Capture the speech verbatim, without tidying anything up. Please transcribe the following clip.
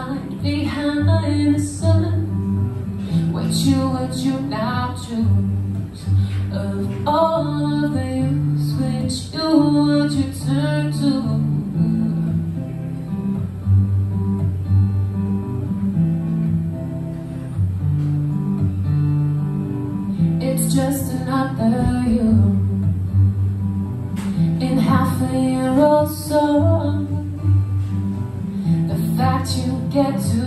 hide behind the sun. What you would you now choose? Of all of the use, which you would you turn to? It's just another you in half a year or so. The fact you get to